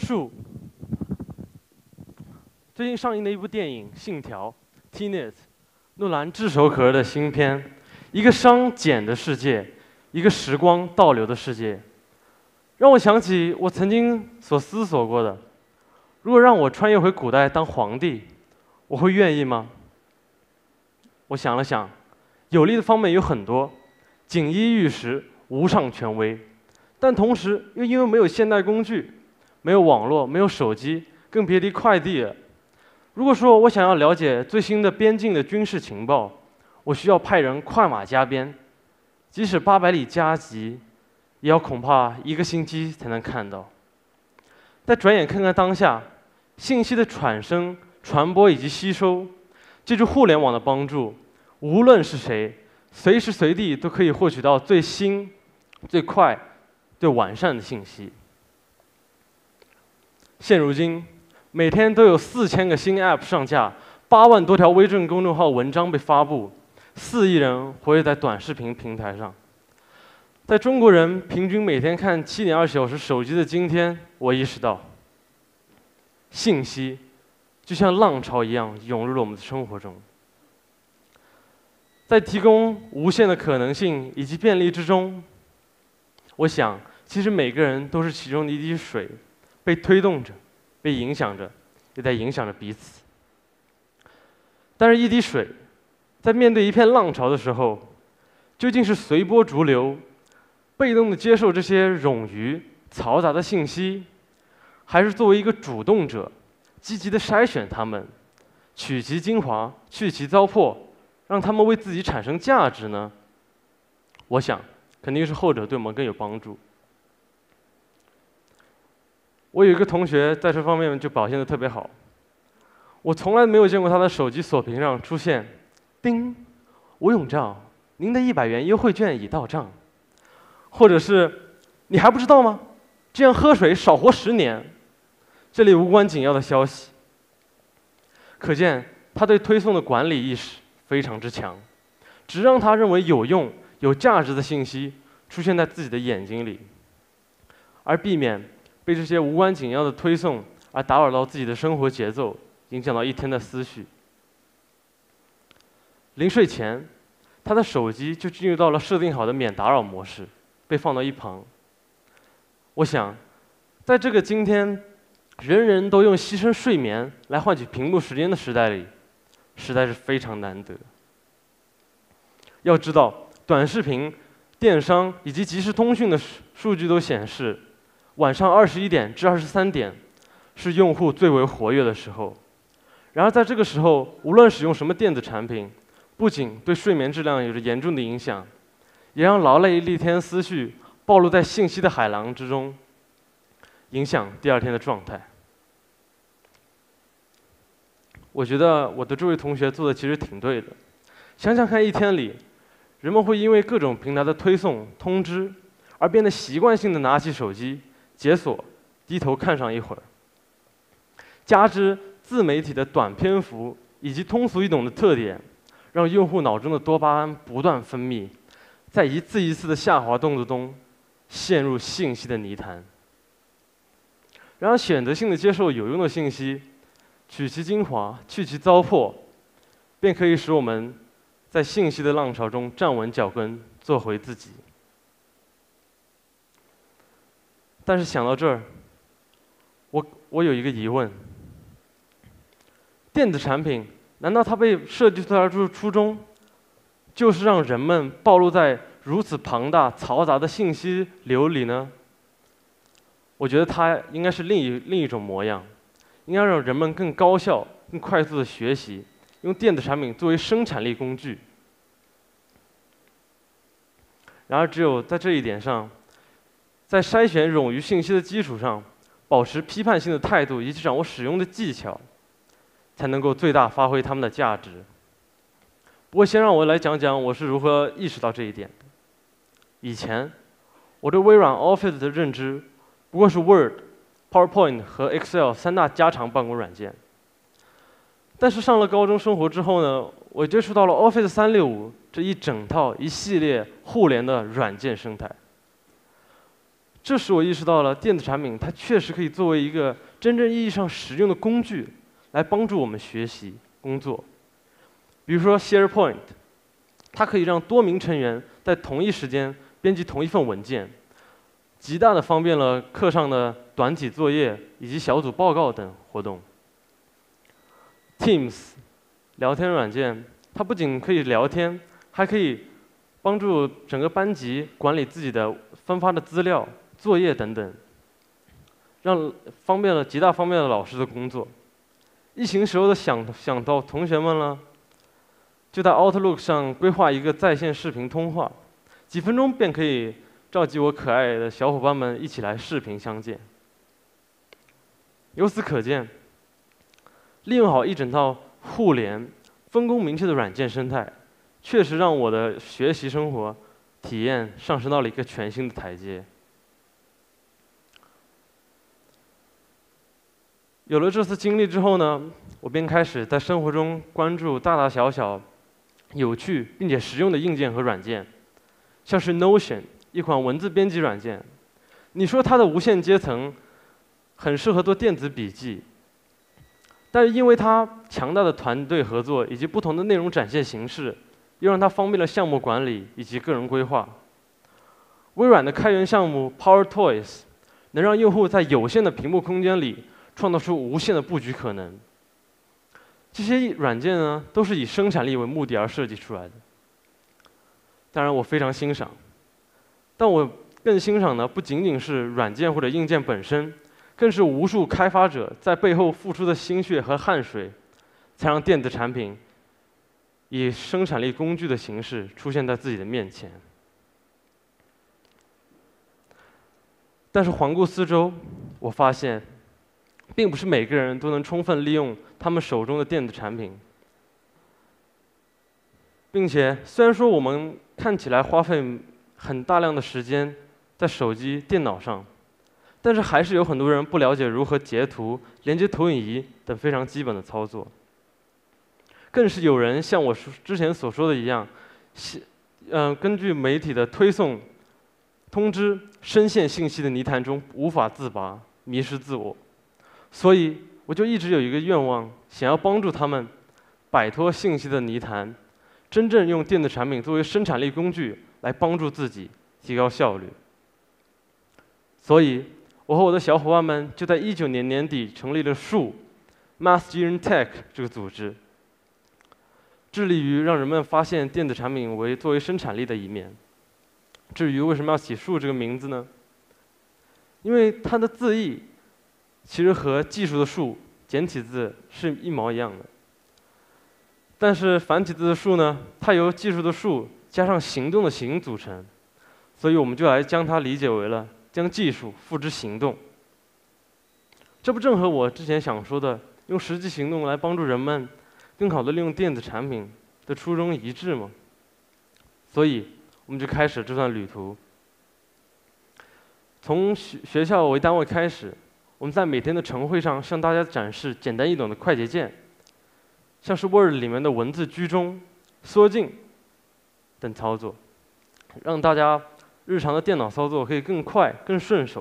树。最近上映的一部电影《信条》（Tenet），诺兰炙手可热的新片，一个熵减的世界，一个时光倒流的世界，让我想起我曾经所思索过的：如果让我穿越回古代当皇帝，我会愿意吗？我想了想，有利的方面有很多，锦衣玉食，无上权威，但同时又因为没有现代工具，没有网络，没有手机，更别提快递了。如果说我想要了解最新的边境的军事情报，我需要派人快马加鞭，即使800里加急，也要恐怕1个星期才能看到。再转眼看看当下，信息的产生、传播以及吸收，借助互联网的帮助，无论是谁，随时随地都可以获取到最新、最快、最完善的信息。现如今，每天都有4000个新 App 上架，8万多条微信公众号文章被发布，4亿人活跃在短视频平台上。在中国人平均每天看7.2小时手机的今天，我意识到，信息就像浪潮一样涌入了我们的生活中。在提供无限的可能性以及便利之中，我想，其实每个人都是其中的一滴水，被推动着，被影响着，也在影响着彼此。但是，一滴水在面对一片浪潮的时候，究竟是随波逐流，被动的接受这些冗余、嘈杂的信息，还是作为一个主动者，积极的筛选它们，取其精华，去其糟粕，让他们为自己产生价值呢？我想，肯定是后者对我们更有帮助。我有一个同学在这方面就表现得特别好，我从来没有见过他的手机锁屏上出现“叮，吴永照，您的100元优惠券已到账”，或者是“你还不知道吗？这样喝水少活10年”，这类无关紧要的消息。可见他对推送的管理意识非常之强，只让他认为有用、有价值的信息出现在自己的眼睛里，而避免被这些无关紧要的推送而打扰到自己的生活节奏，影响到一天的思绪。临睡前，他的手机就进入到了设定好的免打扰模式，被放到一旁。我想，在这个今天人人都用牺牲睡眠来换取屏幕时间的时代里，实在是非常难得。要知道，短视频、电商以及即时通讯的数据都显示，晚上21点至23点是用户最为活跃的时候。然而在这个时候，无论使用什么电子产品，不仅对睡眠质量有着严重的影响，也让劳累一天思绪暴露在信息的海浪之中，影响第2天的状态。我觉得我的这位同学做的其实挺对的。想想看，一天里，人们会因为各种平台的推送、通知，而变得习惯性的拿起手机解锁，低头看上一会儿。加之自媒体的短篇幅以及通俗易懂的特点，让用户脑中的多巴胺不断分泌，在一次一次的下滑动作中，陷入信息的泥潭。然而，选择性的接受有用的信息，取其精华，去其糟粕，便可以使我们在信息的浪潮中站稳脚跟，做回自己。但是想到这儿，我有一个疑问：电子产品难道它被设计出来的初衷，就是让人们暴露在如此庞大、嘈杂的信息流里呢？我觉得它应该是另一种模样，应该让人们更高效、更快速的学习，用电子产品作为生产力工具。然而，只有在这一点上，在筛选冗余信息的基础上，保持批判性的态度以及掌握使用的技巧，才能够最大发挥它们的价值。不过，先让我来讲讲我是如何意识到这一点的。以前，我对微软 Office 的认知不过是 Word、PowerPoint 和 Excel 3大家常办公软件。但是上了高中生活之后呢，我接触到了 Office 365这一整套一系列互联的软件生态。 这时我意识到了，电子产品它确实可以作为一个真正意义上实用的工具，来帮助我们学习、工作。比如说 SharePoint， 它可以让多名成员在同一时间编辑同一份文件，极大的方便了课上的短体作业以及小组报告等活动。Teams 聊天软件，它不仅可以聊天，还可以帮助整个班级管理自己的分发的资料、作业等等，极大方便了老师的工作。疫情时候的想到同学们了，就在 Outlook 上规划一个在线视频通话，几分钟便可以召集我可爱的小伙伴们一起来视频相见。由此可见，利用好一整套互联、分工明确的软件生态，确实让我的学习生活体验上升到了一个全新的台阶。有了这次经历之后呢，我便开始在生活中关注大大小小、有趣并且实用的硬件和软件，像是 Notion 一款文字编辑软件。你说它的无限阶层很适合做电子笔记，但是因为它强大的团队合作以及不同的内容展现形式，又让它方便了项目管理以及个人规划。微软的开源项目 Power Toys 能让用户在有限的屏幕空间里创造出无限的布局可能。这些软件呢，都是以生产力为目的而设计出来的。当然，我非常欣赏，但我更欣赏的不仅仅是软件或者硬件本身，更是无数开发者在背后付出的心血和汗水，才让电子产品以生产力工具的形式出现在自己的面前。但是环顾四周，我发现，并不是每个人都能充分利用他们手中的电子产品，并且虽然说我们看起来花费很大量的时间在手机、电脑上，但是还是有很多人不了解如何截图、连接投影仪等非常基本的操作。更是有人像我之前所说的一样，根据媒体的推送、通知，深陷信息的泥潭中无法自拔，迷失自我。所以我就一直有一个愿望，想要帮助他们摆脱信息的泥潭，真正用电子产品作为生产力工具来帮助自己提高效率。所以，我和我的小伙伴们就在19年年底成立了树 Master Tech 这个组织，致力于让人们发现电子产品作为生产力的一面。至于为什么要起树这个名字呢？因为它的字义其实和技术的术简体字是一毛一样的，但是繁体字的树呢，它由技术的术加上行动的行组成，所以我们就来将它理解为了将技术付之行动。这不正和我之前想说的用实际行动来帮助人们更好地利用电子产品的初衷一致吗？所以我们就开始这段旅途。从学校为单位开始，我们在每天的晨会上向大家展示简单易懂的快捷键，像是 Word 里面的文字居中、缩进等操作，让大家日常的电脑操作可以更快、更顺手。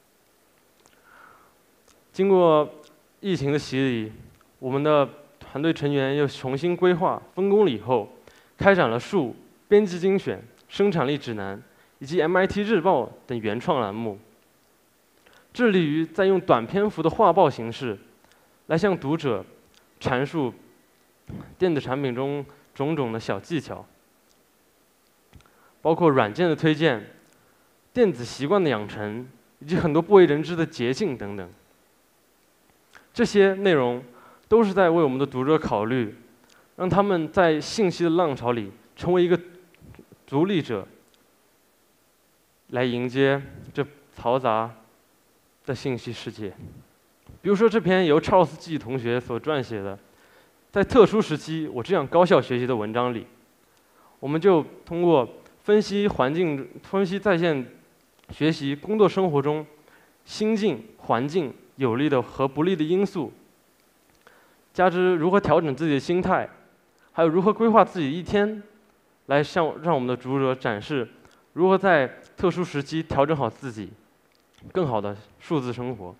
经过疫情的洗礼，我们的团队成员又重新规划、分工了以后，开展了树编辑精选、生产力指南以及 MIT 日报等原创栏目，致力于在用短篇幅的画报形式，来向读者阐述电子产品中种种的小技巧，包括软件的推荐、电子习惯的养成，以及很多不为人知的捷径等等。这些内容都是在为我们的读者考虑，让他们在信息的浪潮里成为一个独立者，来迎接这嘈杂的信息世界。比如说这篇由 Charles G 同学所撰写的，在特殊时期我这样高效学习的文章里，我们就通过分析在线学习工作生活中心境、环境有利的和不利的因素，加之如何调整自己的心态，还有如何规划自己一天，来让我们的读者展示如何在特殊时期调整好自己， 更好的数字生活。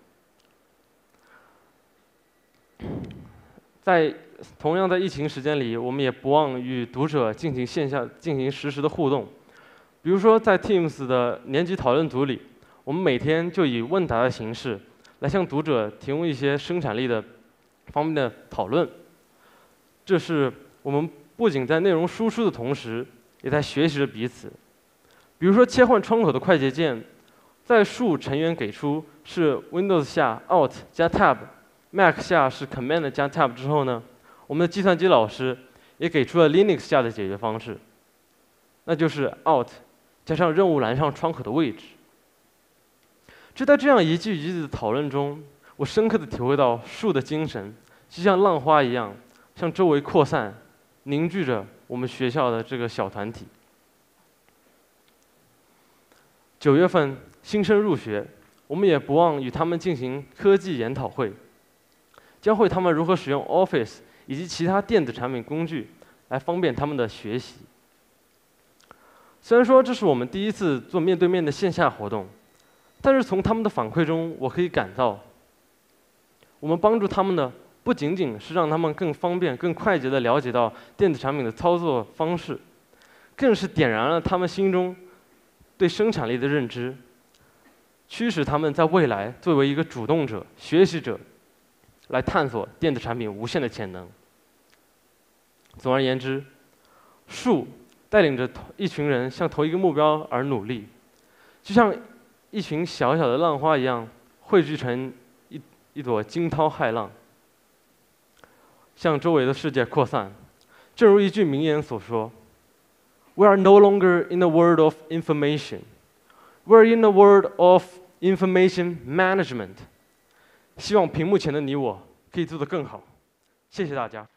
同样在疫情时间里，我们也不忘与读者进行线下实时的互动。比如说，在 Teams 的年级讨论组里，我们每天就以问答的形式来向读者提供一些生产力的方面的讨论。这是我们不仅在内容输出的同时，也在学习着彼此。比如说，切换窗口的快捷键，在数成员给出是 Windows 下 Alt 加 Tab。Mac 下是 Command 加 Tab 之后呢，我们的计算机老师也给出了 Linux 下的解决方式，那就是 Alt 加上任务栏上窗口的位置。在这样一句一句的讨论中，我深刻地体会到树的精神就像浪花一样，向周围扩散，凝聚着我们学校的这个小团体。9月份新生入学，我们也不忘与他们进行科技研讨会。教会他们如何使用 Office 以及其他电子产品工具，来方便他们的学习。虽然说这是我们第一次做面对面的线下活动，但是从他们的反馈中，我可以感到，我们帮助他们的不仅仅是让他们更方便、更快捷地了解到电子产品的操作方式，更是点燃了他们心中对生产力的认知，驱使他们在未来作为一个主动者、学习者，来探索电子产品无限的潜能。总而言之，树带领着一群人向同一个目标而努力，就像一群小小的浪花一样，汇聚成一朵惊涛骇浪，向周围的世界扩散。正如一句名言所说 ：“We are no longer in the world of information, we are in the world of information management。”希望屏幕前的你我可以做得更好。谢谢大家。